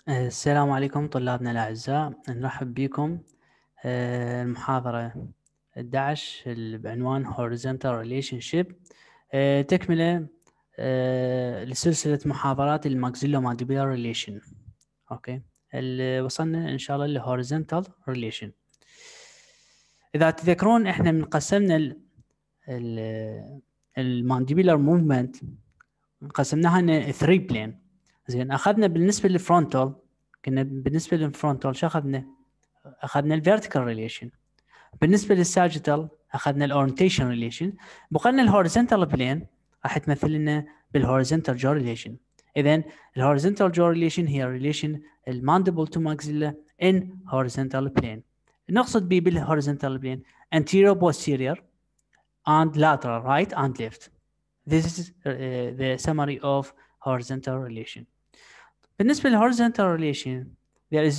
السلام عليكم طلابنا الأعزاء، نرحب بكم. المحاضرة 11 بعنوان Horizontal Relationship، تكملة لسلسلة محاضرات الماكسيلومانديبولار ريليشن. أوكي، وصلنا إن شاء الله ل Horizontal Relation. إذا تذكرون إحنا من قسمنا المانديبولار موفمنت، قسمناها ل 3 بلين. زين، أخذنا بالنسبة للفرونتال، كنا بالنسبة للفرونتال شو أخذنا الفيرتيكال ريليشن. بالنسبة للساجيتال أخذنا الأورينتيشن ريليشن. بقى لنا الهوريزونتال بلين راح تمثل لنا بالهوريزونتال جو ريليشن. إذن الهوريزونتال جو ريليشن هي ريليشن المانديبل تو ماكسيلا in horizontal plane. نقصد به بالهوريزونتال بلين anterior posterior and lateral right and left. This is the summary of horizontal relation. بالنسبة للhorizontal relation there is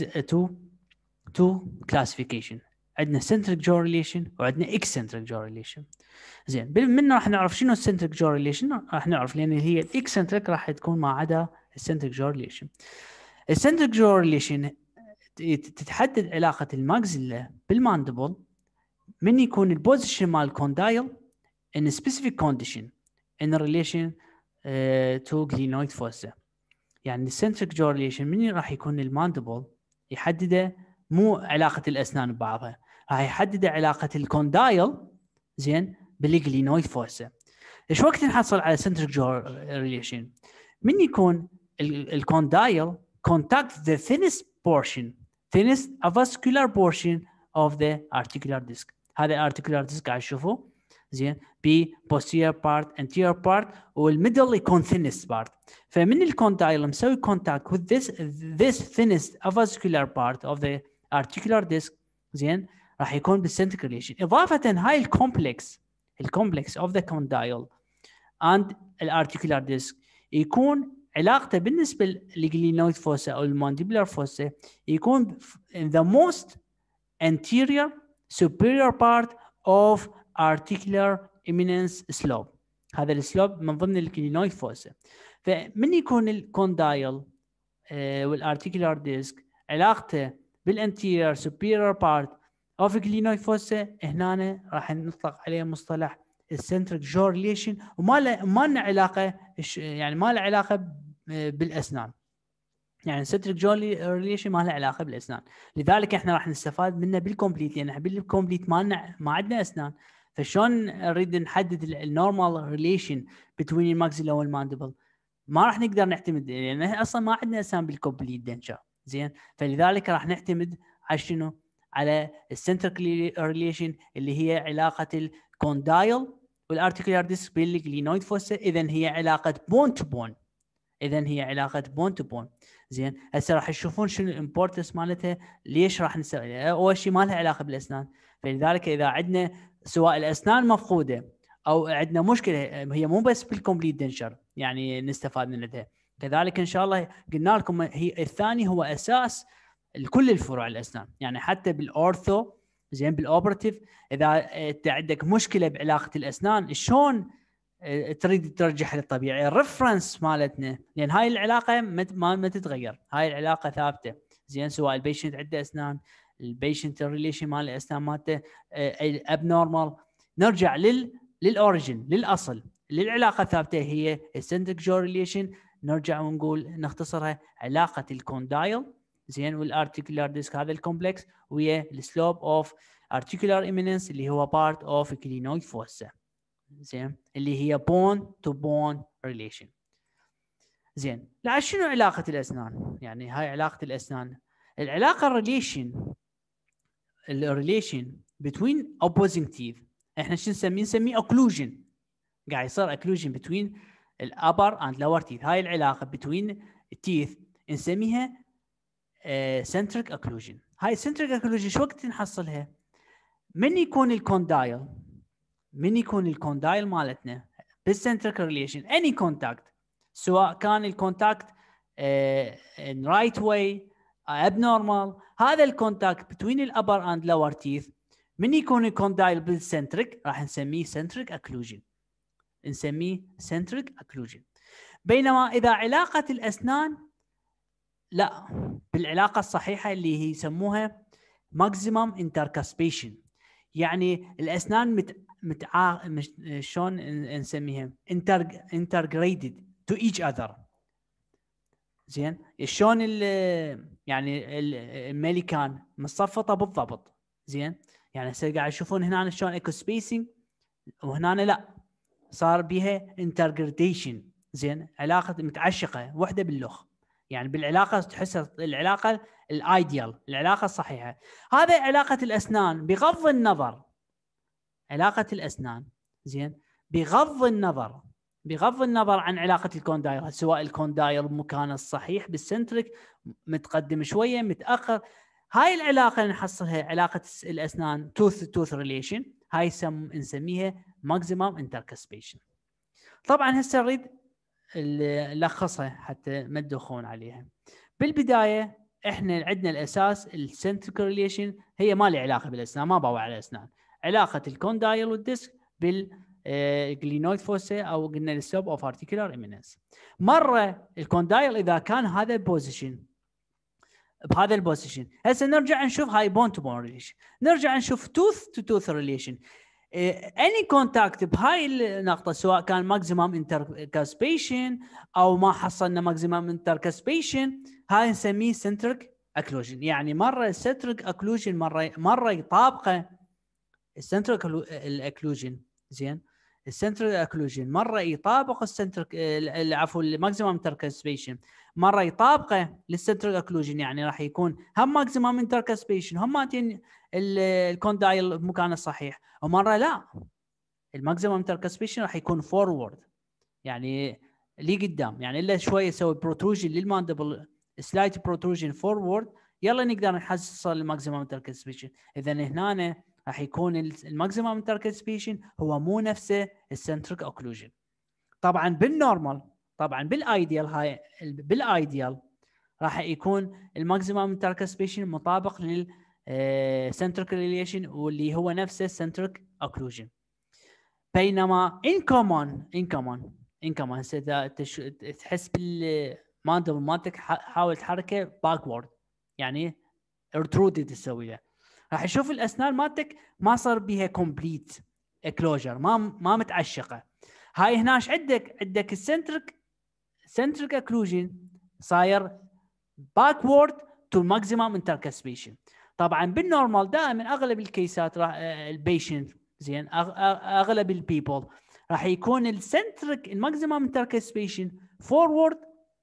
two classification. عندنا centric jaw relation وعندنا eccentric jaw relation. زين، منه راح نعرف شنو الcentric jaw relation. راح نعرف لان هي eccentric راح تكون ما عدا الcentric jaw relation. الcentric jaw relation تتحدد علاقة الماكسيلا بالماندبل من يكون البوزيشن مال الكوندايل in a specific condition in relation to glenoid fossa. يعني الcentric jaw relation من راح يكون الماندبل يحدده مو علاقة الأسنان ببعضها، راح يحدد علاقة الكوندايل زين بالجلينويد فوسا. ايش وقت نحصل على centric jaw relation؟ من يكون الكوندايل contact the thinnest avascular portion of the articular disc. هذا articular disc قاعد تشوفوه زين ب posterior part anterior part والميدل يكون thinnest part. فمن الكوندايل مسوي contact with this thinnest avascular part of the articular disc زين راح يكون بالcentric relation. إضافة هاي الكومبلكس of the condyle and الارتيكولار disc يكون علاقته بالنسبة للجلينويد فوسا أو المانديبولار فوسا يكون in the most anterior superior part of articular eminence slope. هذا السلوب من ضمن الجلينويد فوسا. فمن يكون الكوندايل والارتيكولار ديسك علاقته بالانتيرير superior part of glenoid fossa، هنا راح نطلق عليه مصطلح السنتريك جو ريليشن، وما له علاقه يعني ما له علاقه بالاسنان. يعني السنتريك جو ريليشن ما له علاقه بالاسنان، لذلك احنا راح نستفاد منه بالكومبليت، لان بالكومبليت ما عندنا اسنان. فشلون نريد نحدد النورمال ريليشن بين الماكسيلا والماندبل؟ ما راح نقدر نعتمد لان يعني اصلا ما عندنا اسنان بالكومبليت دنشر. زين، فلذلك راح نعتمد على شنو؟ على السنتريك ريليشن اللي هي علاقه الكوندايل والارتيكولار ديسك بالجلينويد فوسا. اذا هي علاقه بون تو بون. زين، هسه راح تشوفون شنو الامبورتنس مالتها. ليش راح نسوي؟ اول شيء ما لها علاقه بالاسنان، فلذلك اذا عندنا سواء الاسنان مفقوده او عندنا مشكله هي مو بس بالكومبليت دنشر يعني نستفاد منها. كذلك ان شاء الله قلنا لكم هي الثاني هو اساس لكل الفروع الاسنان، يعني حتى بالاورثو زين بالاوبراتيف اذا انت عندك مشكله بعلاقه الاسنان شلون تريد ترجعها للطبيعي؟ الريفرنس مالتنا، لان هاي العلاقه ما تتغير، هاي العلاقه ثابته. زين، سواء البيشنت عنده اسنان، البيشنت الريليشن مال الاسنان مالته اب نورمال، نرجع للاوريجن للاصل، للعلاقه الثابته هي السنتريك جو ريليشن. نرجع ونقول نختصرها علاقه الكوندايل زين والارتيكولار ديسك هذا الكومبلكس ويا السلوب اوف ارتيكولار ايميننس اللي هو بارت اوف كلينويد فوسا. زين، اللي هي بون تو بون ريليشن. زين، لا شنو علاقه الاسنان؟ يعني هاي علاقه الاسنان، العلاقه الريليشن between opposing teeth احنا شو نسميه occlusion. قاعد يصير occlusion between الابر اند lower teeth. هاي العلاقه between teeth نسميها centric occlusion. هاي centric occlusion شو وقت نحصلها؟ من يكون الكوندايل مالتنا بالسنتريك ريليشن اني كونتاكت، سواء كان الكونتاكت ان رايت واي ابنورمال، هذا الكونتاكت بين الابر اند لور تيث من يكون الكوندايل بالسنتريك راح نسميه سنتريك اكلوجن. بينما اذا علاقه الاسنان لا، بالعلاقه الصحيحه اللي هي يسموها ماكسيمم انتركاسبيشن. يعني الاسنان شلون نسميها انترجريدد تو ايتش اذر. زين، شلون يعني الميليكان مصفطه بالضبط. زين، يعني هسه قاعد تشوفون هنا شلون ايكو سبيسنج، وهنا لا، صار بها انترجريديشن. زين، علاقه متعشقه وحده باللخ. يعني بالعلاقه تحس العلاقه الايديال، العلاقه الصحيحه. هذا علاقه الاسنان بغض النظر، علاقه الاسنان. زين، بغض النظر عن علاقه الكوندايل، سواء الكوندايل بمكانه الصحيح بالسنتريك، متقدم شويه متاخر. هاي العلاقه اللي نحصلها علاقه الاسنان توث توث ريليشن، هاي نسميها ماكسيمم انتركاسبيشن. طبعا هسه نريد نلخصها حتى ما تدخون عليها. بالبدايه احنا عندنا الاساس السنتريك ريليشن، هي ما لها علاقه بالاسنان، ما باوع على الاسنان. علاقه الكوندايل والديسك بالجلينويد فوسا، او قلنا السب اوف ارتيكولار ايميننس. مره الكوندايل اذا كان هذا البوزيشن بهذا البوزيشن، هسه نرجع نشوف هاي بون تو بون ريليشن، نرجع نشوف توث تو توث ريليشن. اني كونتاكت بهاي النقطه، سواء كان ماكسيمم انتركاسبيشن او ما حصلنا ماكسيمم انتركاسبيشن، هاي نسميه سنتريك اكلوجن. يعني مره السنتريك اكلوجن مره يطابقه السنتريك الاكلوجن. زين، السنتريك اكلوجن مره يطابق السنتريك، عفوا الماكسيمم انتركاسبيشن مره يطابقه للسنتريك اكلوجن. يعني راح يكون هم ماكسيمم انتركاسبيشن هم ماتين الكوندايل بمكانه الصحيح، ومره لا، الماكسيمم انتركاسبيشن راح يكون فورورد، يعني لي قدام. يعني الا شويه يسوي بروتروجن للماندبل، سلايت بروتروجن فورورد، يلا نقدر نحصل الماكسيمم انتركاسبيشن. اذا هنا راح يكون الماكسيمم انتركاسبيشن هو مو نفسه السنتريك اوكلوجن. طبعا بالنورمال، طبعا بالايديال، بالايديال راح يكون الماكسيمم انتركاسبيشن مطابق للسنتريك ريليشن، واللي هو نفسه السنتريك اوكلوجن. بينما ان كومن هسه تحس بالماندبل مالتك حاول تحركه باكورد، يعني ارترودد تسوي له، راح يشوف الاسنان مالتك ما صار بيها كومبليت اكلوجر، ما متعشقه. هاي هناش عندك السنتريك اكلوجن صاير باكورد تو ماكسيمم انتركاسبيشن. طبعا بالنورمال دائما اغلب الكيسات راح البيشنت، زين، اغلب البيبل راح يكون السنتريك الماكسيمم انتركاسبيشن فورورد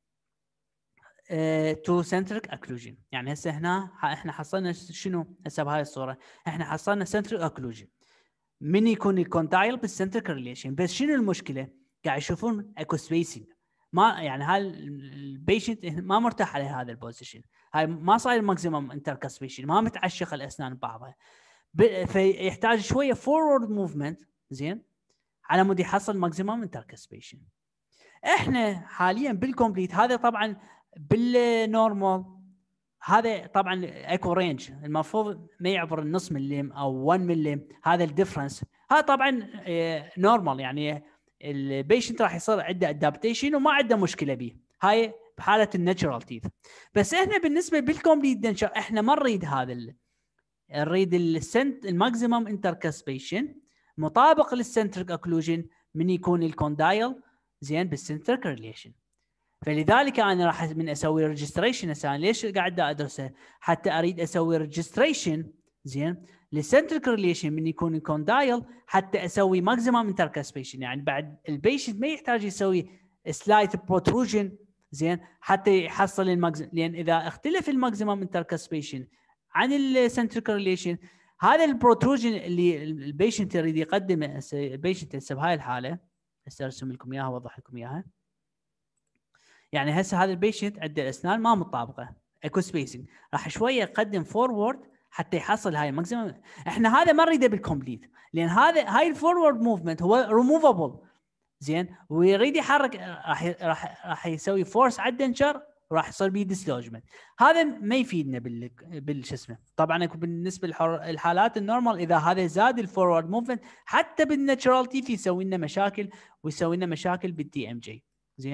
تو سنتريك اكلوجن. يعني هسه هنا احنا حصلنا شنو هسه بهاي الصوره؟ احنا حصلنا سنتريك اكلوجن من يكون الكوندايل بالسنتريك ريليشن، بس شنو المشكله؟ قاعد يشوفون اكو سبيسنج، ما يعني هاي البيشنت ما مرتاح على هذا البوزيشن، هاي ما صاير ماكسيمم انتركاسبيشن، ما متعشق الاسنان ببعضها، فيحتاج شويه فورورد موفمنت، زين، على مود يحصل ماكسيمم انتركاسبيشن. احنا حاليا بالكومبليت هذا طبعا بالنورمال، هذا طبعا اكو رينج المفروض ما يعبر النص ملم او 1 ملم، هذا الديفرنس. هذا طبعا نورمال، يعني البيشنت راح يصير عنده ادابتيشن وما عنده مشكله به، هاي بحاله الناتشرال تيث. بس احنا بالنسبه بالكومبليت دنشر احنا ما نريد هذا نريد الماكسيمم انتركاسبيشن مطابق للسنتريك اوكلوجن من يكون الكوندايل، زين، بالسنتريك ريليشن. فلذلك انا راح من اسوي ريجستريشن. هسه ليش قاعد ادرسه؟ حتى اريد اسوي ريجستريشن، زين، للسنتريك ريليشن من يكون الكوندايل، حتى اسوي ماكسيمم انتركاسبيشن. يعني بعد البيشنت ما يحتاج يسوي سلايت بروتروجن، زين، حتى يحصل الماكسيمم، لان اذا اختلف الماكسيمم انتركاسبيشن عن السنتريك ريليشن، هذا البروتروجن اللي البيشنت يريد يقدمه. البيشنت هسه بهاي الحاله هسه ارسم لكم اياها واوضح لكم اياها. يعني هسه هذا البيشنت عنده الاسنان ما مطابقه، اكو سبيسنج، راح شويه يقدم فورورد حتى يحصل هاي الماكسيمم. احنا هذا ما نريده بالكومبليت، لان هاي الفورورد موفمنت هو ريموفبل، زين، ويريد يحرك، راح يسوي فورس على الدنشر وراح يصير به ديسلوجمنت. هذا ما يفيدنا بالشو اسمه. طبعا بالنسبه للحالات النورمال، اذا هذا زاد الفورورد موفمنت حتى بالناتشرال تيث يسوي لنا مشاكل، ويسوي لنا مشاكل بالدي ام جي، زين.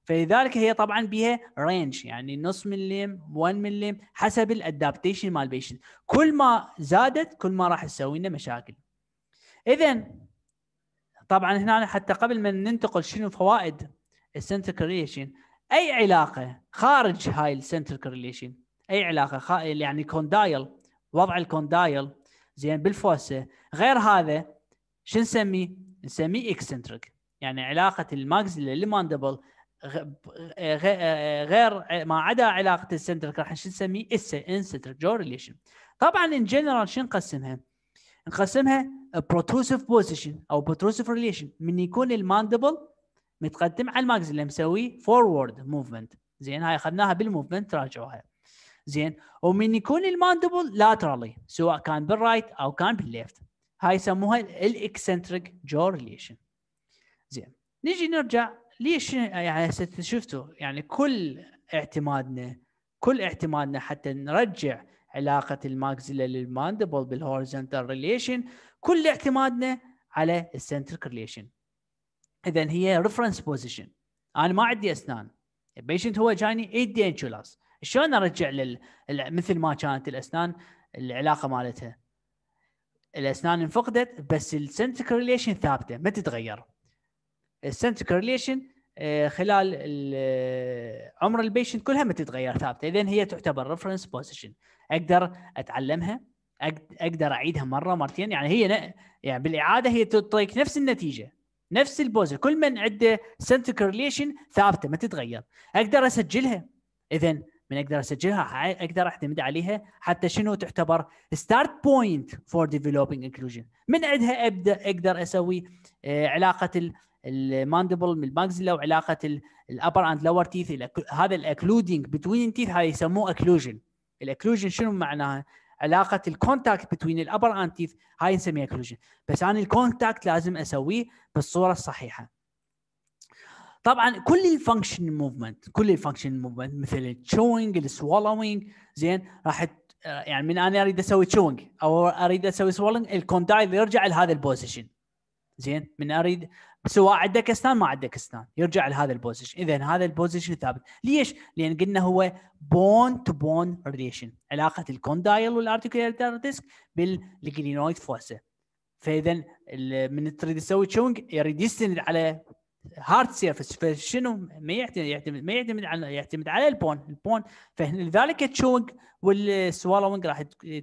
فلذلك هي طبعا بها رينج، يعني نص ملم 1 ملم حسب الادابتيشن مال البيشنت. كل ما زادت كل ما راح تسوي لنا مشاكل. اذا طبعا هنا حتى قبل ما ننتقل شنو فوائد السنتريك ريليشن، اي علاقه خارج هاي السنتريك ريليشن، اي علاقه يعني كوندايل، وضع الكوندايل زين بالفوسه، غير هذا شو نسميه؟ نسميه اكسنتريك. يعني علاقه الماكسيلا للماندبل غير ما عدا علاقه السنتريك راح نسميه انسنتريك جو ريليشن. طبعا ان جنرال شو نقسمها؟ نقسمها بروتروسيف بوزيشن او بروتروسيف ريليشن، من يكون الماندبل متقدم على الماكسيلا مسوي فورورد موفمنت، زين هاي اخذناها بالموفمنت راجعوها، زين. ومن يكون الماندبل لاترالي سواء كان بالرايت او كان بالليفت، هاي يسموها الاكسنتريك جو ريليشن. زين نيجي نرجع ليش يعني شفتوا يعني كل اعتمادنا حتى نرجع علاقه الماكسيلا للماندبل بالهوريزونتال ريليشن، كل اعتمادنا على السنتريك ريليشن. اذا هي ريفرنس بوزيشن. انا ما عندي اسنان، البيشنت هو جاني 8 دينشولاس، شلون ارجع مثل ما كانت الاسنان العلاقه مالتها؟ الاسنان انفقدت بس السنتريك ريليشن ثابته ما تتغير. السنتريك ريليشن خلال عمر البيشنت كلها ما تتغير ثابته. اذا هي تعتبر ريفرنس بوزيشن، اقدر اتعلمها، اقدر اعيدها مره مرتين. يعني هي يعني بالاعاده هي تعطيك نفس النتيجه، نفس البوزر، كل من عنده سنتريك ريليشن ثابته ما تتغير. اقدر اسجلها. اذا من اقدر اسجلها اقدر اعتمد عليها حتى شنو تعتبر ستارت بوينت فور ديفلوبينج انكلوجن. من عندها ابدا اقدر اسوي علاقه الماندبل من الماكسيلا وعلاقه الابر اند لور تيث. هذا الاكلودينج بتوين تيث هذا يسموه اكلوجن. الاكلوجن شنو معناها؟ علاقه الكونتاكت بتوين الابر اند تيث، هاي نسميها اكلوجن. بس انا الكونتاكت لازم اسويه بالصوره الصحيحه. طبعا كل الفانكشن موفمنت مثل التشوينج السوالوينج، زين راح يعني من انا اريد اسوي تشوينج او اريد اسوي سوالوينج، الكوندايل يرجع لهذا البوزيشن، زين. من اريد سواء عندك اسنان ما عندك اسنان يرجع لهذا البوزيشن. اذا هذا البوزيشن ثابت. ليش؟ لان قلنا هو بون تو بون ريليشن، علاقه الكوندايل والارتيكولار ديسك بالجلينويد فوسا. فاذا من تريد تسوي تشوينج يريد يستند على هارد سيرفيس، فشنو ما يعتمد على البون. فلذلك التشوينج والسوالوينج راح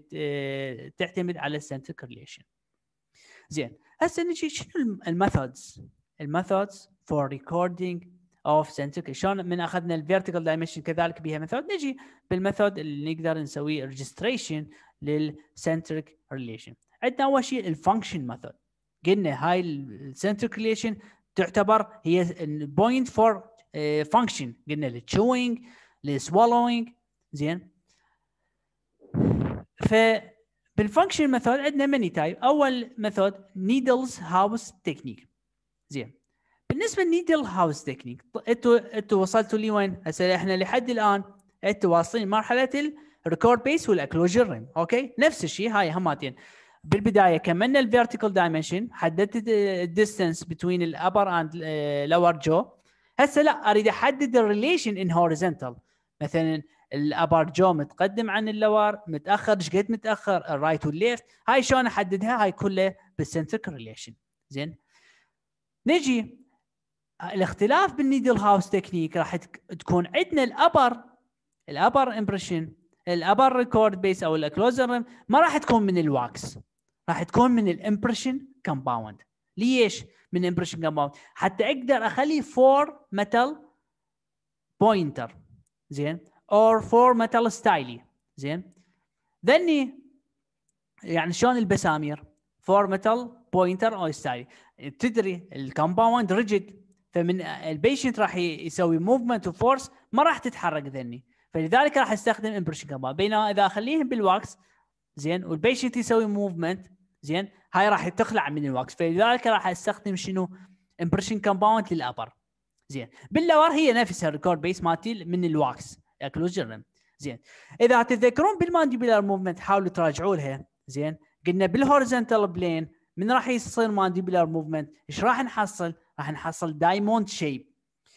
تعتمد على السنتريك ريليشن. زين هسه نجي شنو الميثودز فور ريكوردينج اوف سنتريك. شلون من اخذنا الفيرتيكال دايمنشن كذلك بها ميثود، نجي بالميثود اللي نقدر نسوي ريجستريشن للسنتريك ريليشن. عندنا اول شيء الفانكشن ميثود. قلنا هاي السنتريك ريليشن تعتبر هي بوينت فور فانكشن، قلنا للتشوينج للسوالوينج، زين. بالفانكشن ميثود عندنا ماني تايب. اول ميثود نيدلز هاوس تكنيك، زين. بالنسبه للنيدل هاوس تكنيك انتوا وصلتوا لي وين؟ هسه احنا لحد الان انتوا واصلين مرحله الريكورد بيس والاكلوجن ريم، اوكي. نفس الشيء هاي هماتين. بالبدايه كملنا الفيرتيكال دايمنشن، حددت الديستنس بين الابر اند لور جو. هسه لا، اريد احدد الريليشن ان هوريزونتال. مثلا الابر جو متقدم عن اللور، متاخر، ايش قد متاخر، الرايت والليفت. هاي شلون احددها؟ هاي كلها بالسنتريك ريليشن، زين. نجي الاختلاف بالنيدل هاوس تكنيك راح تكون عندنا الابر امبريشن، الابر ريكورد بيس او الاكلوزر ما راح تكون من الواكس، راح تكون من الامبريشن كومباوند. ليش من امبريشن كومباوند؟ حتى اقدر اخلي 4 ميتال بوينتر، زين، اور 4 ميتال ستايلي، زين. ذني يعني شلون البسامير 4 ميتال بوينتر او ستايلي، تدري الكومباوند ريجيد، فمن البيشنت راح يسوي موفمنت وفورس ما راح تتحرك ذني، فلذلك راح استخدم امبريشن كومباوند. بينما اذا اخليهم بالواكس، زين، والبيشنت يسوي موفمنت، زين، هاي راح تخلع من الواكس، فلذلك راح استخدم شنو؟ امبريشن كومباوند للابر، زين. باللور هي نفسها الريكورد بيس مالتي من الواكس اكلوجن، زين. اذا تتذكرون بالمانديبولار موفمنت حاولوا تراجعوا لها، زين. قلنا بالهوريزونتال بلين من راح يصير مانديبولار موفمنت ايش راح نحصل؟ راح نحصل دايموند شيب.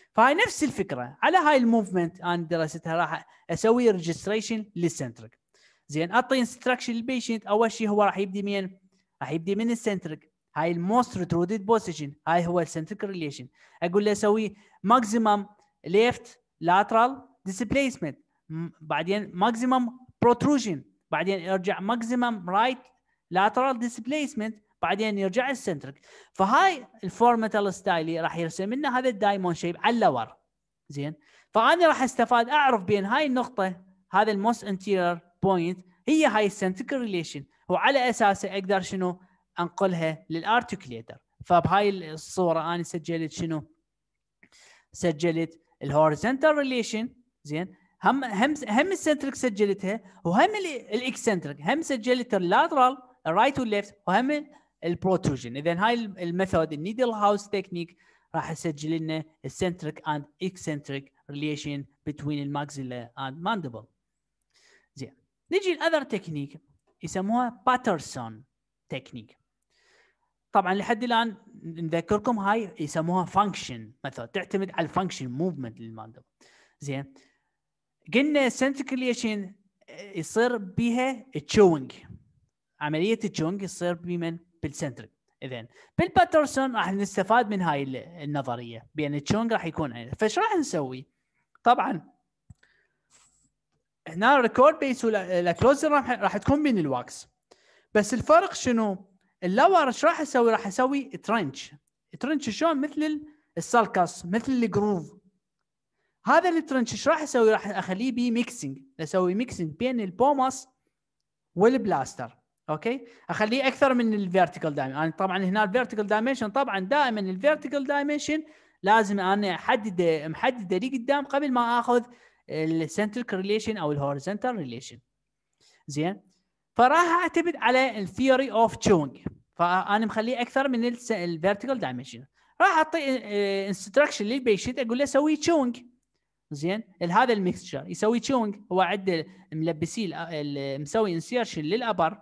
فهاي نفس الفكره. على هاي الموفمنت انا دراستها راح اسوي ريجستريشن للسنترك. زين اعطي انستراكشن للبيشنت. اول شيء هو راح يبدي من السنترك. هاي الموست ريترودد بوزيشن، هاي هو السنترك ريليشن. اقول له اسوي ماكسيمم ليفت لاترال ديسبيسمنت، بعدين ماكسيمم بروتروجن، بعدين يرجع ماكسيمم رايت لاترال ديسبيسمنت، بعدين يرجع السنترك. فهاي الفورماتال ستايلي راح يرسم لنا هذا الدايموند شيب على اللور. زين، فانا راح استفاد اعرف بين هاي النقطه، هذا الموست انتيرير بوينت، هي هاي السنترك ريليشن، وعلى اساسه اقدر شنو انقلها للارتكليتر. فبهاي الصوره انا سجلت شنو؟ سجلت الهوريزونتال ريليشن. زين، هم السنترك سجلتها، وهم الاكسنترك هم سجلت اللاترال الرايت والليفت، وهم البروتروجن. اذا هاي الميثود النيدل هاوس تكنيك راح اسجل لنا السنترك اند اكسنترك ريليشن بين الماكسيلا اند ماندبل. زين، نجي الاذر تكنيك يسموها باترسون تكنيك. طبعا لحد الان نذكركم هاي يسموها فانكشن ميثود، تعتمد على الفانكشن موفمنت للماندبل. زين، قلنا السنترك ريليشن يصير بها تشوينج، عمليه تشوينج يصير بمن؟ بالسنترك. اذا بالباترسون راح نستفاد من هاي النظريه بان التشوينج راح يكون عندنا. فايش راح نسوي؟ طبعا هنا الريكورد بيس والاكلوزر راح تكون من الواكس، بس الفرق شنو؟ اللور ايش راح اسوي؟ راح اسوي ترنش. ترنش شلون؟ مثل السالكس، مثل الجروف. هذا الترنش ايش راح اسوي؟ راح اخليه بي ميكسينج، اسوي ميكسينج بين البوماس والبلاستر. اوكي، اخليه اكثر من الفيرتيكال دايمنشن. يعني طبعا هنا الفيرتيكال دايمنشن، طبعا دائما الفيرتيكال دايمنشن لازم انا محدده لي قدام قبل ما اخذ السنترك ريليشن او الهوريزونتال ريليشن. زين، فراح اعتمد على الثيوري اوف تشوينج، فانا مخليه اكثر من الفيرتيكال دايمنشن. راح اعطي انستراكشن للبيشنت، اقول له سوي تشوينج. زين، هذا الميكستشر يسوي تشوينج. هو عنده ملبسيه مسوي انسيرشن للابر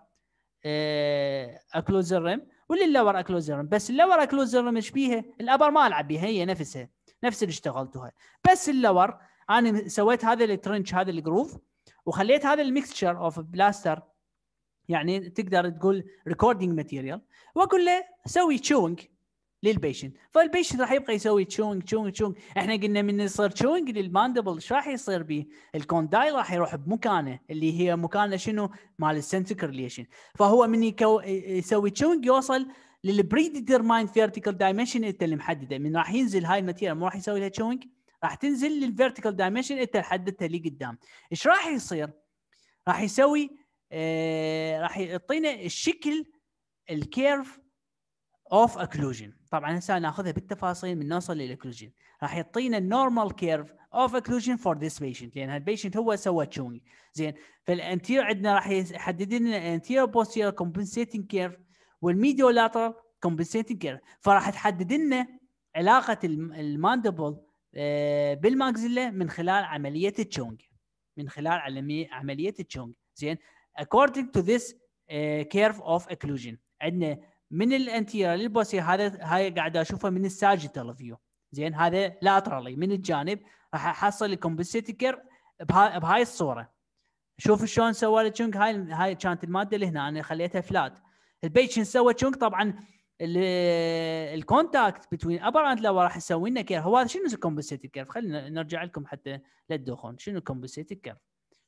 اكلوزر ريم وللور اكلوزر ريم، بس اللور اكلوزر ريم ايش بيها؟ الابر ما العب بيها، هي نفسها نفس اللي اشتغلتوها، بس اللور انا سويت هذا الترنش، هذا الجروف، وخليت هذا الميكستشر اوف بلاستر، يعني تقدر تقول ريكوردينج ماتيريال، واقول له سوي تشوينج للبيشنت. فالبيشنت راح يبقى يسوي تشوينج تشوينج تشوينج. احنا قلنا من يصير تشوينج للماندبل ايش راح يصير به؟ الكوندايل راح يروح بمكانه اللي هي مكانه شنو؟ مال السنترك ريليشن. فهو من يسوي تشوينج يوصل للبري ديترمايند فيرتيكال دايمنشن انت اللي محدده. من راح ينزل هاي الماتيريال، مو راح يسوي لها تشوينج، راح تنزل للفيرتيكال دايمنشن انت حددتها لي قدام. ايش راح يصير؟ راح يسوي راح يعطينا الشكل الكيرف اوف اكلوجن. طبعا هسه ناخذها بالتفاصيل من نوصل للاكلوجن. راح يعطينا النورمال كيرف اوف اكلوجن فور ذيس بيشنت، لان هالبيشنت هو سوى تشوينج. زين، فالانتير عندنا راح يحدد لنا الانتير بوستير كومبنسيتنج كيرف والميديو لاترال كومبنسيتنج كيرف. فراح تحدد لنا علاقه الماندبل بالماكسيلا من خلال عمليه التشوينج، من خلال عمليه التشوينج. زين، according to this curve of occlusion عندنا من الانتيرير للبوستير. هاي قاعد اشوفها من الساجيتال فيو. زين، هذا لاترالي من الجانب. راح احصل الكومبنسيتنج كيرف بهاي الصوره. شوف شلون سوى له تشونج. هاي كانت الماده اللي هنا انا خليتها فلات. البيشنت سوى تشونج. طبعا الكونتاكت بين ابر اند لور راح يسوي لنا كيرف. هو شنو الكومبنسيتنج كيرف؟ خلينا نرجع لكم حتى لا تدوخون. شنو الكومبنسيتنج كيرف؟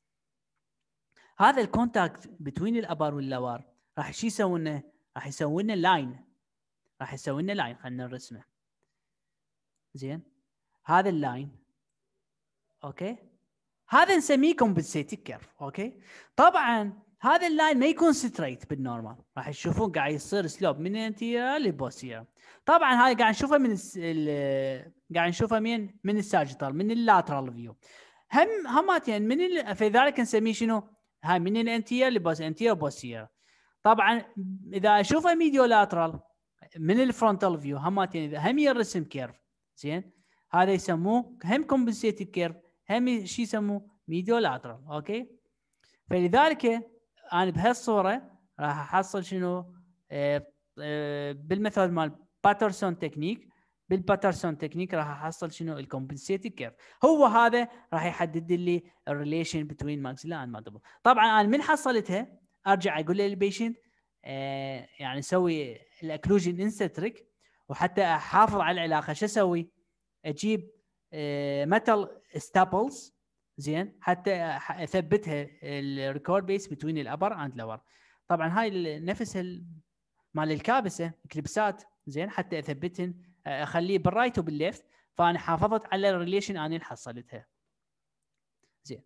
هذا الكونتاكت بين الابر واللور راح شو يسوي لنا؟ راح يسوي لنا لاين. راح يسوي لنا لاين، خلينا نرسمه. زين، هذا اللاين اوكي، هذا نسميه كومبنسيتنج كيرف. اوكي، طبعا هذا اللاين ما يكون ستريت بالنورمال، راح تشوفون قاعد يصير سلوب من انتيرير لبوستيرير. طبعا هاي قاعد نشوفها قاعد نشوفها من الساجيتال، من اللاترال فيو. هماتين من فلذلك نسميه شنو؟ هاي من الانتيرير لبوستيرير بوستيرير. طبعا اذا اشوفها ميديو لاترال من الفرونتال فيو، هماتين اذا هم يرسم كيرف. زين، هذا يسموه هم كومبنسيتنج كيرف، هم شو يسموه؟ ميديو لاترال. اوكي، فلذلك انا بهالصوره راح احصل شنو؟ بالميثود مال باترسون تكنيك بالباترسون تكنيك راح احصل شنو الكومبنسيتنج كيرف. هو هذا راح يحدد لي الريليشن بتوين ماكسيلا اند ماندبل. طبعا انا من حصلتها ارجع اقول للبيشنت يعني سوي الاكلوجن انستريك، وحتى احافظ على العلاقه شو اسوي؟ اجيب ميتال ستابلز زين حتى اثبتها الريكورد بيس بتوين الابر اند لور. طبعا هاي نفس مال الكابسه كليبسات زين حتى اثبتهن اخليه بالرايت وبالليفت، فانا حافظت على الريليشن اني حصلتها زين.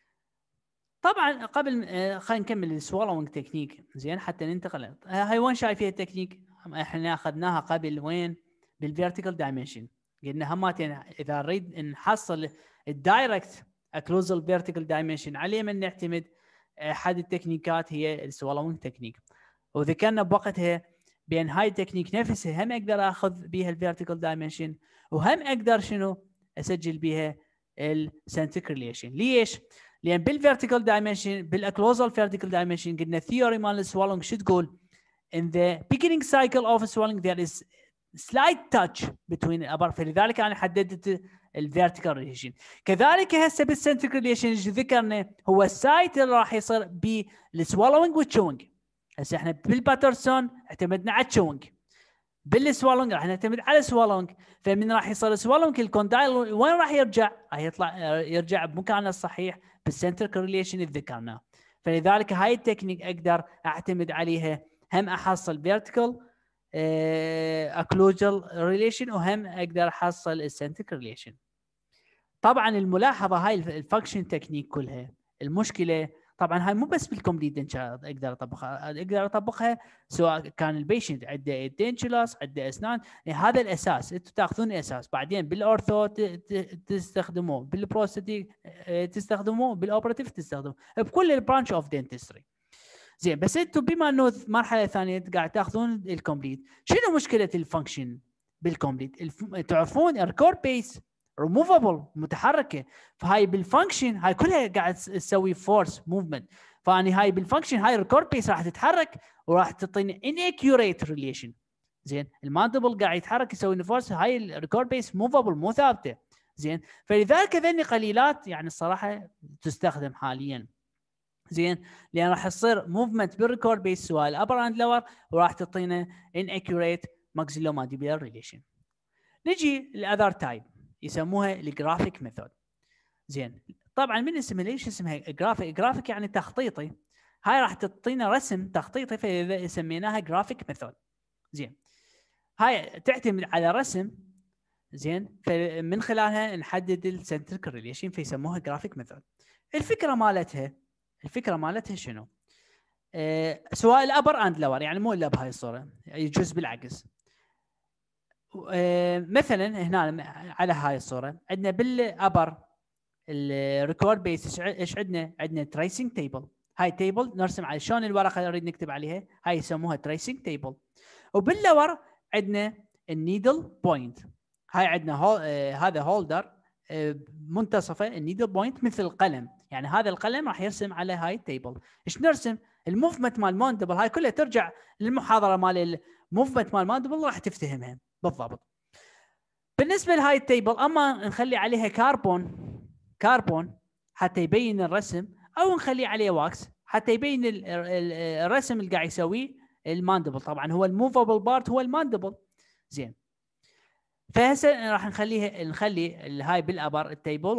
طبعا قبل خلينا نكمل السوالوينج تكنيك زين حتى ننتقل. هاي وين شايفين التكنيك؟ احنا اخذناها قبل وين؟ بالفيرتيكال دايمنشن. قلنا هماتين اذا نريد نحصل الدايركت اكلوزال فيرتيكال دايمنشن عليه من نعتمد احد التكنيكات هي السوالوينج تكنيك. وذكرنا بوقتها بين هاي التكنيك نفسها هم اقدر اخذ بها الفيرتيكال دايمنشن، وهم اقدر شنو اسجل بها السنتريك ريليشن. ليش؟ لان بالفيرتيكال دايمنشن بالاكلوزال فيرتيكال دايمنشن قلنا الثيوري مال السوالوينج شو تقول؟ in the beginning cycle of swallowing there is slight touch between الابر، فلذلك انا حددت الفيرتيكال ريليشن. كذلك هسه بالسنتريك ريليشن ذكرنا هو السايت اللي راح يصير بالسوالوينج والتشوينج. هسه احنا بالباترسون اعتمدنا على التشوينج، بالسوالونج راح نعتمد على السوالونج. فمن راح يصير سوالونج الكوندايل وين راح يرجع؟ راح يرجع بمكانه الصحيح بالسنتريك ريليشن اللي ذكرناه. فلذلك هاي التكنيك اقدر اعتمد عليها، هم احصل فيرتيكال اكلوجال ريليشن وهم اقدر احصل السنتريك ريليشن. طبعا الملاحظه هاي الفانكشن تكنيك كلها المشكله طبعا هاي مو بس بالكومبليت دنشر اقدر اطبقها سواء كان البيشنت عنده دنشلاس عنده اسنان. يعني هذا الاساس انتم تاخذون اساس، بعدين بالاورثو تستخدموه، بالبروستاتيك تستخدموه، بالاوبراتيف تستخدموه، بكل البرانش اوف دنتستري زين. بس انتم بما انه مرحله ثانيه قاعد تاخذون الكومبليت، شنو مشكله الفانكشن بالكومبليت؟ تعرفون الريكورد بيس ريموفبل متحركه، فهاي بالفانكشن هاي كلها قاعد تسوي فورس موفمنت، فاني هاي بالفانكشن هاي الريكورد بيس راح تتحرك وراح تعطيني inaccurate ريليشن زين. الماندبل قاعد يتحرك يسوي فورس، هاي الريكورد بيس موفبل مو ثابته زين. فلذلك هذني قليلات يعني الصراحه تستخدم حاليا زين، لان راح يصير موفمنت بالريكورد بيس سواء الابر اند لور وراح تعطينا inaccurate maxillomandibular ريليشن. نجي الاذر تايب يسموها الجرافيك ميثود زين. طبعا من اسمها ليش اسمها جرافيك؟ جرافيك يعني تخطيطي، هاي راح تعطينا رسم تخطيطي فاذا سميناها جرافيك ميثود زين. هاي تعتمد على رسم زين، فمن خلالها نحدد السنتريك ريليشن فيسموها جرافيك ميثود. الفكره مالتها شنو؟ سواء الابر اند لور، يعني مو الا بهاي الصوره، يجوز بالعكس. مثلا هنا على هاي الصوره عندنا بالابر الريكورد بيس ايش عندنا؟ عندنا تريسنج تيبل. هاي تيبل نرسم على شلون الورقه اللي نريد نكتب عليها، هاي يسموها تريسنج تيبل. وباللور عندنا النيدل بوينت، هاي عندنا هذا هولدر منتصفه النيدل بوينت مثل القلم، يعني هذا القلم راح يرسم على هاي التيبل. ايش نرسم؟ الموفمنت مال الماندبل. هاي كلها ترجع للمحاضره مال الموفمنت مال الماندبل راح تفتهمها بالضبط. بالنسبه لهاي التيبل اما نخلي عليها كاربون حتى يبين الرسم، او نخلي عليه واكس حتى يبين الرسم اللي قاعد يسويه الماندبل. طبعا هو الموفابل بارت هو الماندبل زين. فهسه راح نخلي هاي بالابر التيبل،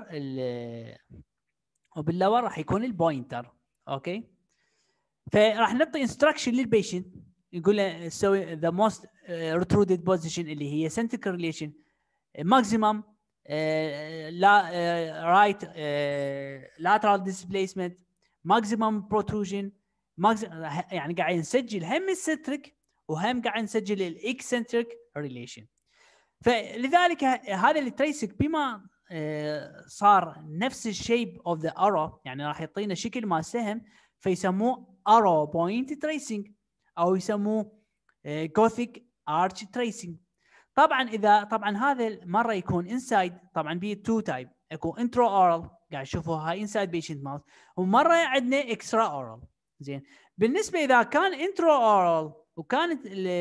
وباللور راح يكون البوينتر. اوكي، فراح نعطي انستراكشن للبيشنت يقول له سوي ذا موست ريترودد بوزيشن اللي هي سنتريك ريليشن ماكسيمم لا رايت لاترال ديسبيسمنت ماكسيمم بروتروجن يعني قاعد نسجل هم السنتريك وهم قاعد نسجل الاكسنتريك ريليشن. فلذلك هذا التريسك بما صار نفس الشيب اوف ذا ارو، يعني راح يعطينا شكل ما سهم، فيسموه ارو بوينت تريسنج او يسموه جوثيك ارش تريسنج. طبعا هذا مره يكون انسايد، طبعا بي تو تايب، يكون انترو اورال قاعد تشوفوها هاي انسايد بيشنت ماوث، ومره عندنا اكسترا اورال زين. بالنسبه اذا كان انترو اورال وكانت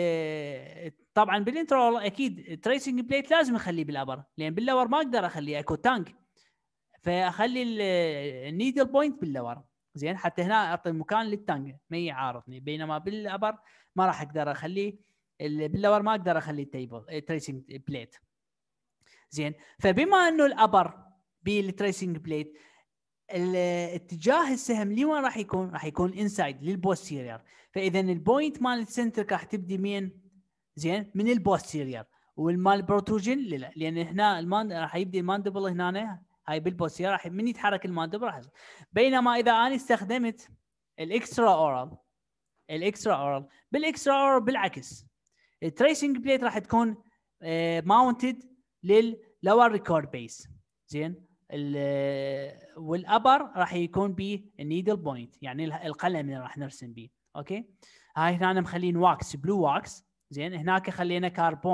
طبعا بالانترول اكيد تريسنج بليت لازم اخليه بالابر، لان باللور ما اقدر اخليه اكو تانك، فاخلي النيدل بوينت باللور زين، حتى هنا اعطي مكان للتانك ما يعارضني، بينما بالابر ما راح اقدر اخليه، باللور ما اقدر اخلي التيبل تريسنج بليت زين. فبما انه الابر بالتريسنج بليت الاتجاه السهم لوين راح يكون؟ راح يكون انسايد للبوستيرير، فاذا البوينت مال السنتر راح تبدي مين؟ زين من البوستيرير، والمال بروتروجين لان هنا راح يبدي الماندبل هنا، هاي بالبوستيرير راح من يتحرك الماندبل راح يصير. بينما اذا انا استخدمت الاكسترا اورال بالاكسترا اورال بالعكس، التريسنج بليت راح تكون ماونتد لللور ريكورد بيس زين، والابر راح يكون به النيدل بوينت، يعني القلم اللي راح نرسم به. اوكي، هاي هنا مخلين واكس بلو واكس زين، هناك خلينا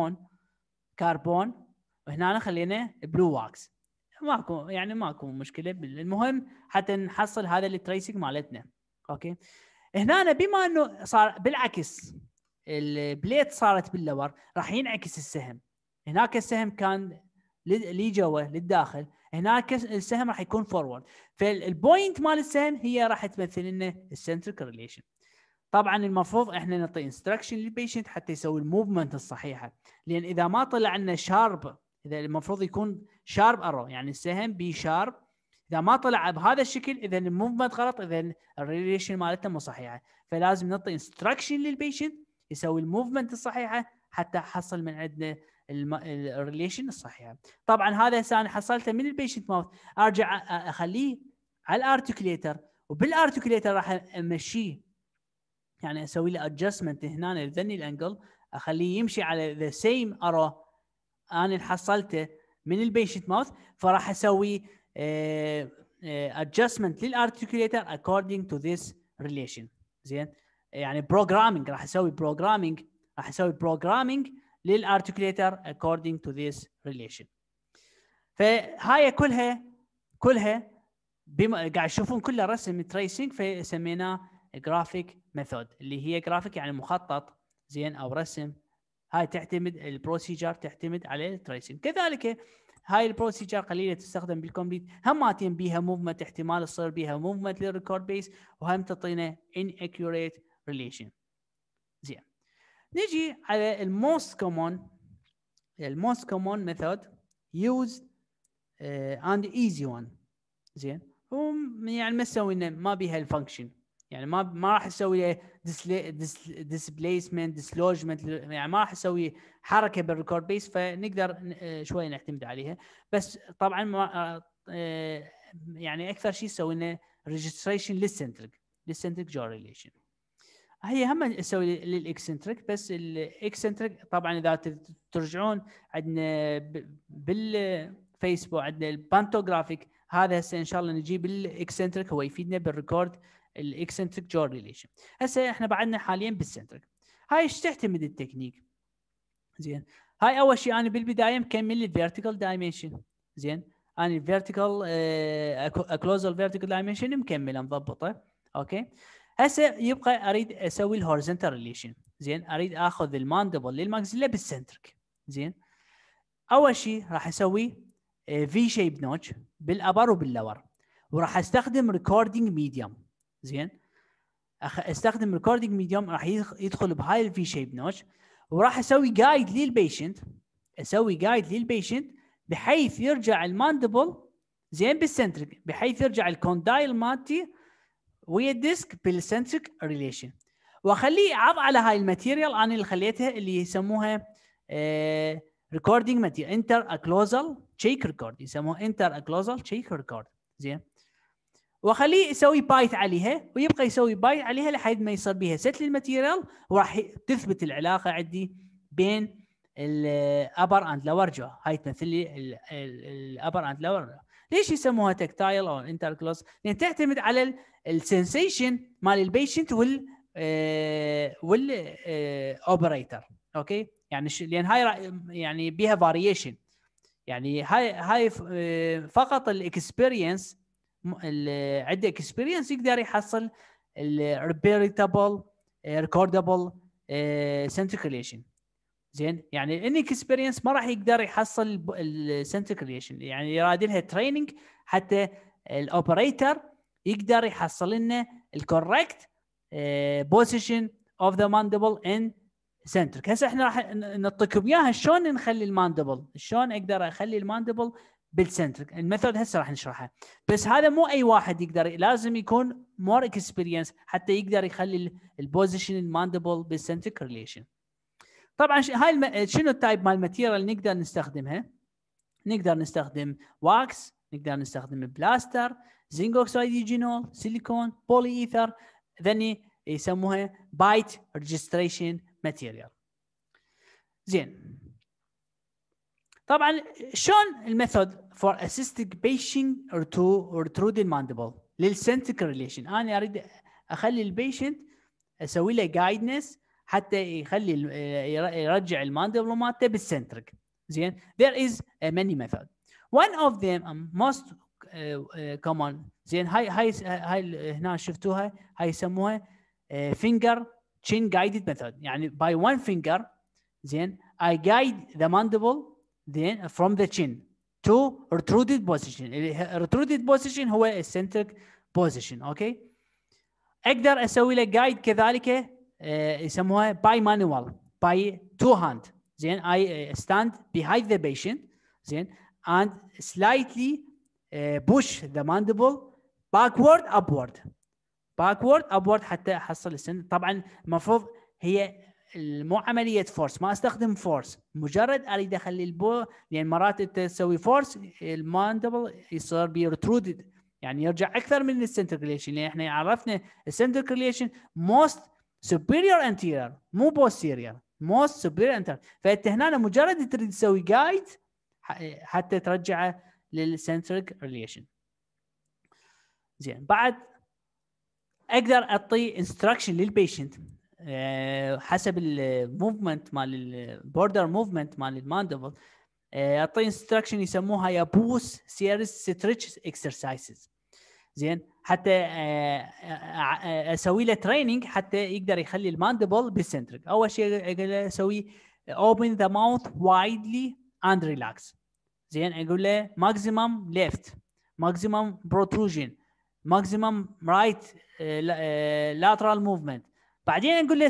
كربون وهنا خلينا بلو واكس، ماكو مشكله. المهم حتى نحصل هذا التريسنج مالتنا. اوكي، هنا بما انه صار بالعكس البليت صارت باللور، راح ينعكس السهم، هناك السهم كان لي جوا للداخل، هناك السهم راح يكون فورورد، فالبوينت مال السهم هي راح تمثل لنا السنتريك ريليشن. طبعا المفروض احنا نعطي انستراكشن للبيشنت حتى يسوي الموفمنت الصحيحه، لان اذا ما طلع عندنا شارب، اذا المفروض يكون شارب ارو يعني السهم بي شارب، اذا ما طلع بهذا الشكل اذا الموفمنت غلط، اذا الريليشن مالته مو صحيحه، فلازم نعطي انستراكشن للبيشنت يسوي الموفمنت الصحيحه حتى احصل من عندنا الريليشن الصحيحه. طبعا هذا هسه انا حصلته من البيشنت ماوث، ارجع اخليه على الارتكليتر، وبالارتكليتر راح امشيه، يعني اسوي له ادجستمنت هنا لذني الانجل، اخليه يمشي على ذا سيم ارو انا حصلته من البيشنت ماوث، فراح اسوي ادجستمنت للارتكوليتر according to this relation زين، يعني بروجرامينج راح اسوي بروجرامينج للارتكوليتر according to this relation. فهاي كلها بما قاعد تشوفون كلها رسم تريسنج، فسميناه جرافيك ميثود، اللي هي جرافيك يعني مخطط زين او رسم. هاي تعتمد البروسيجر تعتمد على التريسنج. كذلك هاي البروسيجر قليله تستخدم بالكومبليت، هماتين بيها موفمنت، احتمال تصير بيها موفمنت للريكورد بيس، وهم تعطينا inaccurate relation زين. نجي على الموست كومون ميثود used and easy one زين، يعني ما سوينا ما بيها الفانكشن، يعني ما راح اسوي ديسبليسمنت ديسلوجمنت، يعني ما راح اسوي حركه بالريكورد بيس، فنقدر شويه نعتمد عليها. بس طبعا ما يعني اكثر شيء سوينا ريجستريشن للسنتريك جو ريليشن، هي هم اسوي للاكسنتريك. بس الاكسنتريك طبعا اذا ترجعون عندنا بالفيسبوك عندنا البانتوغرافيك، هذا هسه ان شاء الله نجيب الاكسنتريك، هو يفيدنا بالريكورد الاكسنتريك جو ريليشن. هسه احنا بعدنا حاليا بالسنتريك. هاي ايش تعتمد التكنيك زين؟ هاي اول شيء انا بالبدايه مكمل الفيرتيكال دايمنشن زين، انا الفيرتيكال اكلوزال فيرتيكال دايمنشن مكمله مضبطه. اوكي، هسه يبقى اريد اسوي الهوريزونتال ريليشن زين، اريد اخذ الماندبل للماكسيلا بالسنتريك زين. اول شيء راح اسوي في شيب نوتش بالابر وباللور، وراح استخدم ريكوردينج ميديوم زين، استخدم ريكوردينج ميديوم راح يدخل بهاي الفي شيب نوتش، وراح اسوي جايد للبيشنت بحيث يرجع الماندبل زين بالسنتريك، بحيث يرجع الكوندايل مالتي ويا الديسك بالسنتريك ريليشن، واخليه عض على هاي الماتيريال انا اللي خليتها اللي يسموها ريكوردينج ماتيريال انتر اكلوزال تشيك ريكورد، يسموها انتر اكلوزال تشيك ريكورد زين، واخليه يسوي بايت عليها، ويبقى يسوي بايت عليها لحد ما يصير بيها ست للماتيريال، وراح تثبت العلاقه عندي بين الابر اند لور جو. هاي تمثل لي الابر اند لور. ليش يسموها تكتايل او انتر كلوز؟ لان تعتمد على السنسيشن مال البيشنت وال اوبريتور. اوكي، يعني لان هاي يعني بيها فاريشن، يعني هاي فقط الاكسبيرينس عنده اكسبيرينس يقدر يحصل الريبيريتابل ريكوردابل سنتريكيوليشن. زين يعني ان اكسبيرينس ما راح يقدر يحصل السنتريكيوليشن، يعني يراد لها تريننج حتى الاوبريتور يقدر يحصل لنا الكوركت بوزيشن اوف ذا ماندبل ان سنترك. هسه احنا راح نعطيكم اياها شلون نخلي الماندبل، شلون اقدر اخلي الماندبل بالسنترك. الميثود هسه راح نشرحها، بس هذا مو اي واحد يقدر، لازم يكون مور اكسبيرينس حتى يقدر يخلي البوزيشن الماندبل بالسنترك ريليشن. طبعا هاي شنو التايب مال الماتيريال نقدر نستخدمها؟ نقدر نستخدم واكس، نقدر نستخدم بلاستر، زنك اوكسايد يوجينول، سيليكون، بولي ايثر، ذني يسموها بايت ريجستريشن ماتيريال. زين طبعا شلون الميثود فور اسيستنج بيشنت تو retroded mandible للسنترك ريليشن؟ انا اريد اخلي البيشنت اسوي له جايدنس حتى يخلي يرجع الماندبل مالته بالسنترك. زين there is many method. one of them most common. زين هاي هنا شفتوها، هاي يسموها finger chin guided method. يعني by one finger زين I guide the mandible then from the chin to retruded position. retruded position هو السنترك position. اوكي اقدر اسوي له جايد كذلك يسموها باي مانوال باي تو هاند. زين I stand behind the patient زين and slightly push the mandible backward upward حتى احصل السن. طبعا المفروض هي مو عمليه فورس، ما استخدم فورس، مجرد اريد اخلي يعني مرات انت تسوي فورس الماندبل يصير بيرترودد، يعني يرجع اكثر من السنتركيوليشن، لان احنا عرفنا السنتركيوليشن موست سوبيريور انتيريور مو بوستيريور، موست سوبيريور انتيريور. فانت هنا مجرد تريد تسوي جايد حتى ترجعه للسنترك ريليشن. زين بعد اقدر اعطي انستراكشن للبيشنت حسب الموفمنت مال البوردر موفمنت مال الماندبل، اعطي انستراكشن يسموها يابوس سيريس ستريتش اكسرسايزز. زين حتى اسوي له تريننج حتى يقدر يخلي الماندبل بالسنترك. اول شيء اقول له اسوي open the mouth widely and relax. زين اقول له maximum left, maximum protrusion, maximum right lateral movement. بعدين نقول له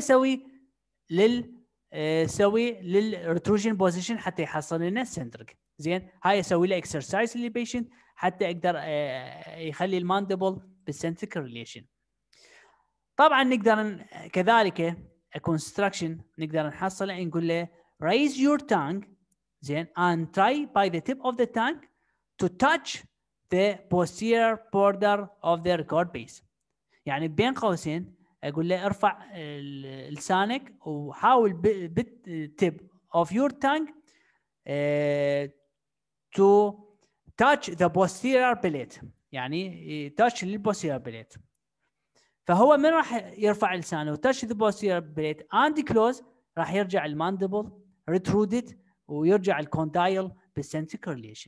سوي للريتروجن بوزيشن حتى يحصل لنا السنترك. زين هاي اسوي له اكسرسايز للبيشنت حتى اقدر يخلي الماندبل بالسنترك ريليشن. طبعا نقدر كذلك كونستراكشن نقدر نحصله، نقول له raise your tongue زين and try by the tip of the tongue to touch the posterior border of the record base. يعني بين قوسين اقول له ارفع لسانك وحاول بالتيب of your tongue to touch the posterior palate، يعني touch للposterior palate. فهو من راح يرفع لسانه touch the posterior palate and close راح يرجع الماندبل retruded ويرجع الكوندايل بالسنترك ريليشن.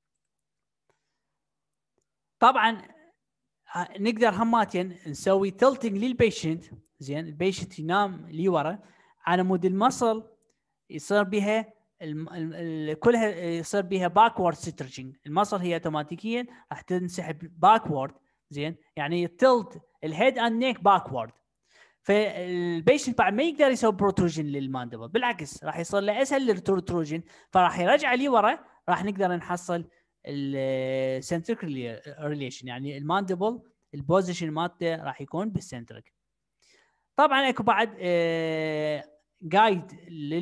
طبعا نقدر هماتين نسوي تلتنج للبيشنت. زين البيشنت ينام لي ورا على مود المصل يصير بها كلها يصير بها باكورد ستريتشنج. المصل هي اوتوماتيكيا راح تنسحب باكورد. زين يعني تلت الهيد اند نيك باكورد، فالبيشنت بعد ما يقدر يسوي بروتروجن للماندبل، بالعكس راح يصير له اسهل للبروتروجن، فراح يرجع لي ورا، راح نقدر نحصل السنترك ريليشن، يعني الماندبل البوزيشن مالته راح يكون بالسنترك. طبعا اكو بعد جايد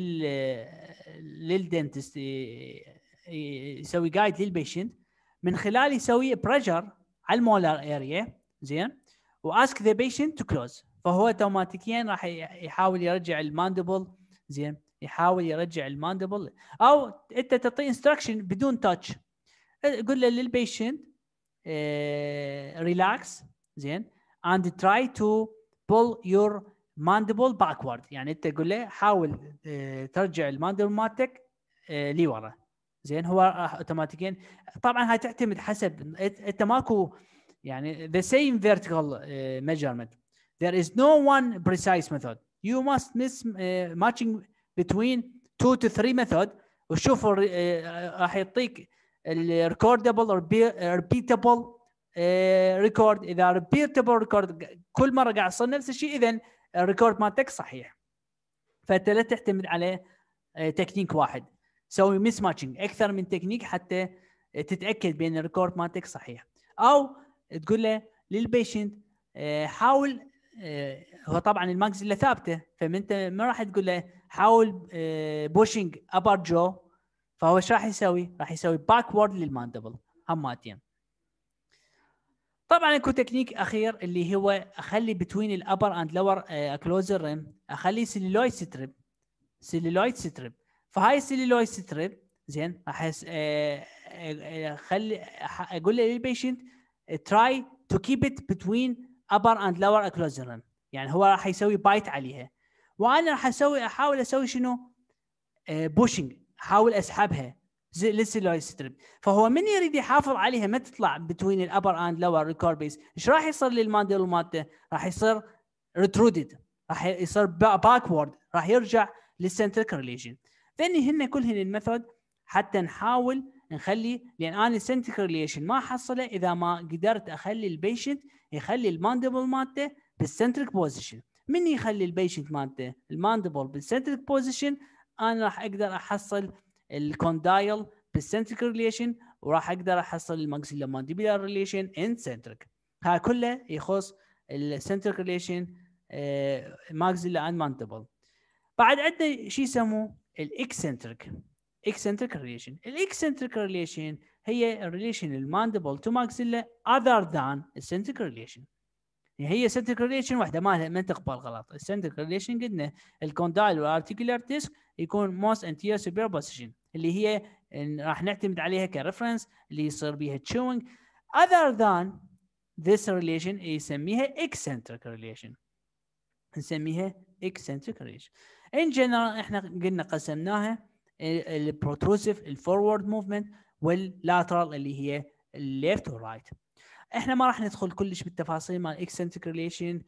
للدنتست يسوي جايد للبيشنت من خلال يسوي بريشر على المولار اريا. زين واسك ذا بيشنت تو كلوز، فهو اوتوماتيكيا راح يحاول يرجع الماندبل. زين يحاول يرجع الماندبل، او انت تعطي انستراكشن بدون تاتش، قول له للبيشنت ريلاكس زين and try to pull your mandible backward، يعني انت تقول له حاول ترجع الماندبل مالتك لورا. زين هو اوتوماتيكيا طبعا هاي تعتمد حسب انت ماكو يعني the same vertical measurement. There is no one precise method. you must miss matching between 2 to 3 method وشوف راح يعطيك الريكوردبل او ريبيتابل ريكورد. اذا ريبيتابل ريكورد كل مره قاعد يصير نفس الشيء اذا الريكورد مالتك صحيح. فانت لا تعتمد على تكنيك واحد، سوي ميس ماتشنج اكثر من تكنيك حتى تتاكد بان الريكورد مالتك صحيح. او تقول له للبيشنت حاول، هو طبعا الماكسيلا ثابته فانت ما راح تقول له حاول بوشنج ابر جو، فهو ايش راح يسوي؟ راح يسوي باكورد للماندبل هماتين. طبعا اكو تكنيك اخير اللي هو اخلي بتوين الابر اند لور اكلوزر ريم اخلي سيلولويد ستريب. سيلولويد ستريب، فهاي السيلولويد ستريب زين راح اخلي اقول للبيشنت تراي تو كيب ات بتوين ابر اند لور اكلوزر ريم، يعني هو راح يسوي بايت عليها وانا راح احاول اسوي شنو؟ بوشنج، احاول اسحبها للسيلولويد ستريب. فهو من يريد يحافظ عليها ما تطلع بتوين الابر اند لور ريكورد بيس، ايش راح يصير للماندل مالته؟ راح يصير ريترودد، راح يصير باكورد، راح يرجع للسنتريك ريليشن. ثاني هن كلهن الميثود حتى نحاول نخلي، لان انا السنتريك ريليشن ما احصله اذا ما قدرت اخلي البيشنت يخلي الماندبل مالته بالسنتريك بوزيشن. من يخلي البيشنت مالته الماندبل بالسنتريك بوزيشن انا راح اقدر احصل الكوندايل بالسنتريك ريليشن وراح اقدر احصل الماكسيلا مانديبيولار ريليشن ان سنتريك. ها كله يخص السنتريك ريليشن ماكسيلا اند مانديبل. بعد عندنا شيء يسموه الاكسنتريك ريليشن. الاكسنتريك ريليشن هي الريليشن المانديبل تو ماكسيلا other than السنتريك ريليشن. هي سنتريك ريليشن واحده ما تقبل غلط. السنتريك ريليشن قلنا الكوندايل والارتيكولار ديسك يكون موست انتيريور سوبير بوزيشن اللي هي راح نعتمد عليها كريفرنس اللي يصير بيها تشوينج. other than this relation يسميها eccentric relation، نسميها eccentric relation. in general احنا قلنا قسمناها البروتروسيف الفورورد موفمنت واللاترال اللي هي الليفت والرايت. احنا ما راح ندخل كلش بالتفاصيل مال اكسنتريك ريليشن،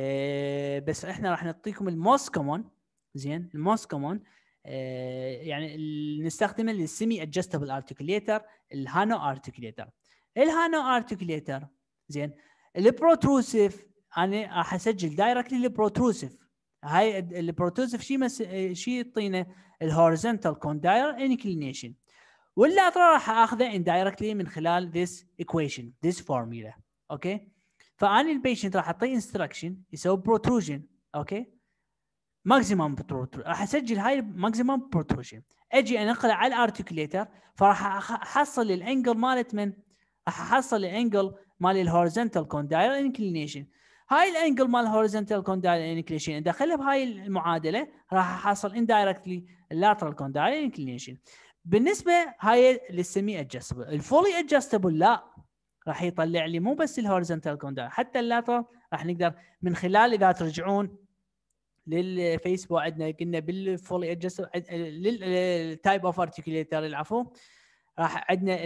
بس احنا راح نعطيكم الموست كومون. زين الموست كومون يعني نستخدمه للسيمي ادجستبل ارتكليتر، الهانو ارتكليتر. الهانو ارتكليتر زين البروتروسيف انا راح اسجل دايركتلي البروتروسيف. هاي البروتروسيف شيء يعطينا الهوريزونتال كوندايل انكلينيشن، واللاترال راح اخذه indirectly من خلال this equation this formula. اوكي، فاني البيشنت راح اعطيه انستراكشن يسوي بروتروجن. اوكي، ماكسيمم بروتروجن راح اسجل هاي ماكسيمم بروتروجن، اجي انقله على الارتكليتر فراح احصل الانجل مالت من راح احصل الانجل مال الهوريزونتال كوندايل انكلينيشن. هاي الانجل مال الهوريزونتال كوندايل انكلينيشن ادخلها بهاي المعادله راح احصل indirectly اللاترال كوندايل انكلينيشن. بالنسبه هاي للسيمي ادجستبل. الفولي ادجستبل لا، راح يطلع لي مو بس الهوريزونتال كوندايل حتى اللاترال. راح نقدر من خلال اذا ترجعون للفيسبوك عندنا قلنا بالفولي ادجستبل للتايب اوف ارتكليتر العفو راح عندنا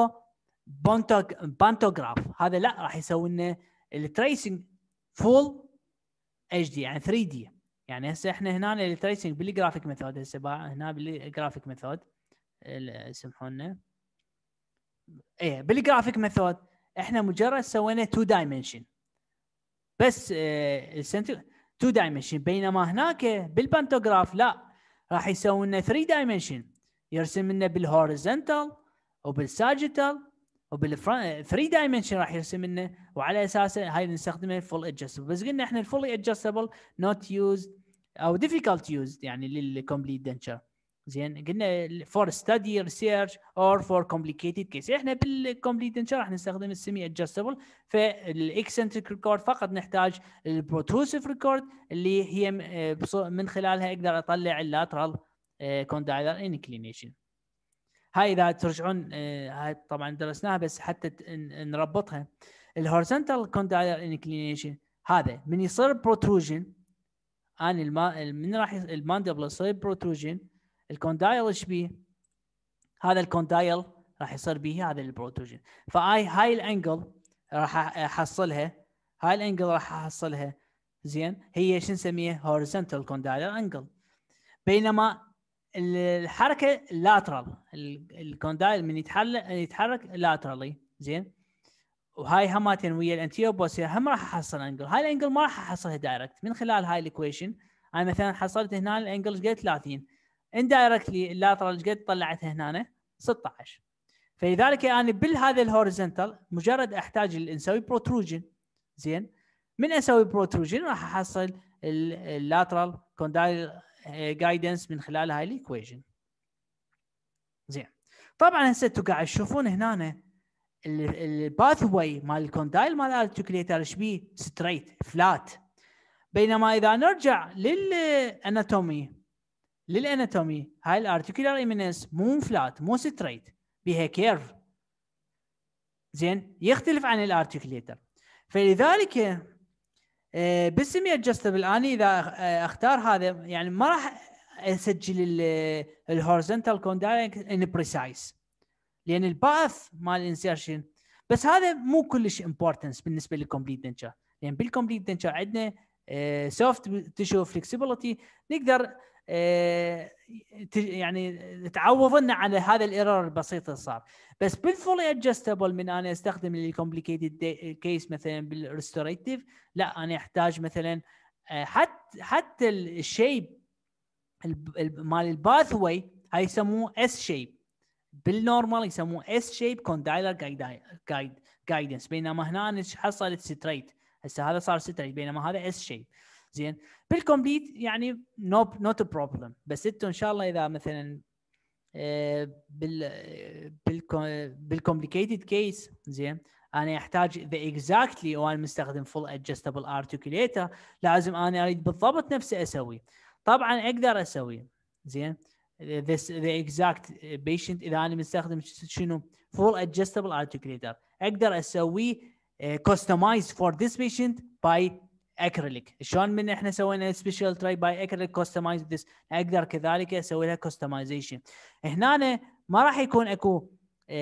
بانتوغراف. هذا لا راح يسوي لنا التريسنج فول اتش دي يعني 3 دي. يعني هسه احنا هنا التريسنج بالجرافيك ميثود، هسه هنا بالجرافيك ميثود سمحوا لنا ايه بالجرافيك ميثود احنا مجرد سوينا 2 دايمنشن بس السنتر 2 دايمنشن، بينما هناك بالبانتوغراف لا راح يسوي لنا 3 دايمنشن، يرسم لنا بالهوريزونتال وبالساجيتال وبالفرونت 3 دايمنشن راح يرسم لنا، وعلى اساسه هاي نستخدمه فول ادجستبل. بس قلنا احنا الفول ادجستبل نوت يوزد او ديفيكولت يوزد يعني للكومبليت دنتشر. زين قلنا فور ستدي ريسيرش اور فور كومبليكيتد كيس. احنا بالكومبليت دنتشر راح نستخدم السيمي ادجستبل. فالاكسنتريك ريكورد فقط نحتاج البروتروسيف ريكورد اللي هي من خلالها اقدر اطلع اللاترال كوندايلر انكلينيشن. هاي اذا ترجعون هاي طبعا درسناها بس حتى نربطها. الهوريزونتال كوندايلر انكلينيشن هذا من يصير بروتروجن انا من راح الماندبل يصير بروتروجن الكوندايل ايش بيه؟ هذا الكوندايل راح يصير به هذا البروتروجن. فهاي الانجل راح احصلها، هاي الانجل راح احصلها زين هي شو نسميها horizontal condyle angle. بينما الحركه lateral الكوندايل من يتحرك laterally زين، وهاي هماتين ويا الانتيريور بوستيريور هم راح احصل انجل. هاي الانجل ما راح احصلها دايركت من خلال هاي الايكويشن. انا مثلا حصلت هنا الانجل ايش قد 30 اندايركتلي اللاترال ايش قد طلعتها هنا 16. فلذلك انا بالهذا الهوريزونتال مجرد احتاج نسوي بروتروجن زين، من اسوي بروتروجن راح احصل اللاترال كوندايل جايدنس من خلال هاي الايكويشن زين. طبعا هسه انتم قاعد تشوفون هنا الباث واي مال الكوندايل مال الارتكليتر ايش بيه ستريت فلات. بينما اذا نرجع للاناتومي هاي الارتكلر ايميننس مو فلات مو ستريت بها كيرف زين، يختلف عن الارتكليتر. فلذلك بالسمي ادجستبل اني اذا اختار هذا يعني ما راح اسجل الهوريزونتال كوندايل ان بريسايز لان الباث مال الانسيرشن. بس هذا مو كلش امبورتنس بالنسبه للكومبليت دنتشر، لان بالكومبليت دنتشر عندنا سوفت تيشو فلكسبيليتي نقدر يعني تعوض لنا على هذا الايرور البسيط اللي صار. بس بالفولي ادجستبل من انا استخدم الكومبليكيتد كيس مثلا بالريستوريتيف لا انا احتاج مثلا حتى الشيب مال الباث واي هاي يسموه اس شيب، بالنورمال يسموه اس شيب كوندايلر جايدنس. بينما هنا انا حصلت ستريت، هسه هذا صار ستريت بينما هذا اس شيب زين. بالكومبليت يعني نوت بروبلم. بس انتم ان شاء الله اذا مثلا بالكومبليكيتد كيس زين انا احتاج ذا اكزاكتلي وانا مستخدم فول ادجستبل ارتكليتر لازم انا اريد بالضبط نفسه اسوي. طبعا اقدر اسوي زين the exact patient اذا انا مستخدم شنو full adjustable articulator اقدر اسويه customized for this patient by acrylic. شلون من احنا سوينا special tray by acrylic customize this اقدر كذلك اسوي لها customization. هنا ما راح يكون اكو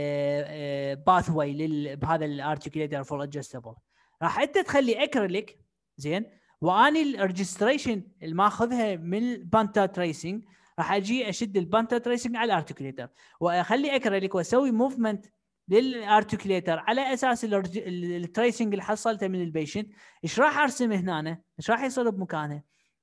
pathway بهذا الارتكليتر full adjustable، راح انت تخلي acrylic زين، واني الريجستريشن اللي ماخذها من البانتا تريسنج راح اجي اشد البانتا تريسنج على الارتكليتر واخلي اكريليك واسوي موفمنت للارتكليتر على اساس التريسنج اللي حصلته من البيشنت. ايش راح ارسم هنا؟ ايش راح يصير بمكانه؟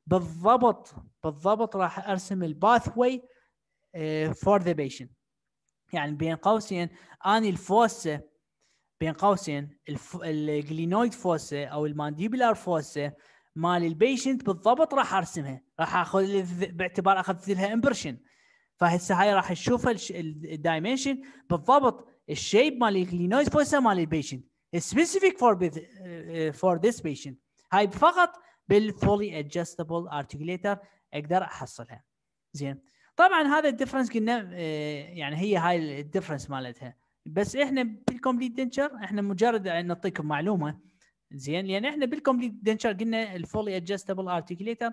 بالضبط راح ارسم الباث واي فور ذا بيشنت. يعني بين قوسين اني الفوسه بين قوسين الجلينويد فوسه او المانديبولار فوسه مال البيشنت بالضبط راح ارسمها، راح اخذ باعتبار اخذت لها امبرشن. فهسه هاي راح تشوف الدايمنشن بالضبط الشيب مال الجلينويد فوسه مال البيشنت سبيسيفيك فور ذيس بيشنت. هاي فقط بالفولي ادجستبل ارتكليتر اقدر احصلها زين. طبعا هذا الديفرنس قلنا يعني هي هاي الديفرنس مالتها. بس احنا بالكومبليت دنتشر احنا مجرد نعطيكم معلومه زين، لان احنا بالكومبليت دنتشر قلنا الفولي ادجستبل ارتكليتر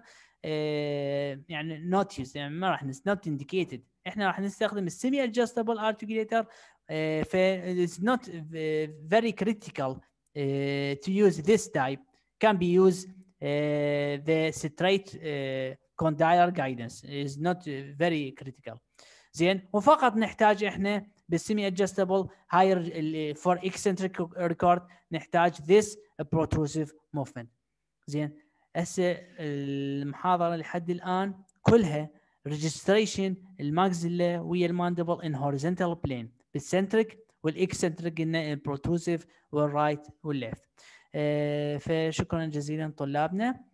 يعني نوت يوز يعني ما راح نوت انديكيتد. احنا راح نستخدم السيمي ادجستبل ارتكليتر ف it's not very critical to use this type, can be used the straight condylar guidance is not very critical زين. وفقط نحتاج احنا بالسيمي ادجستبل هاير فور اكسنتريك ريكورد نحتاج this protrusive movement زين. هسه المحاضره لحد الان كلها ريجستريشن الماكسيلا ويا الماندبل ان هوريزونتال بلين بالسنتريك والاكسنتريك قلنا البروتروسيف والرايت والليفت. فشكرا جزيلا طلابنا.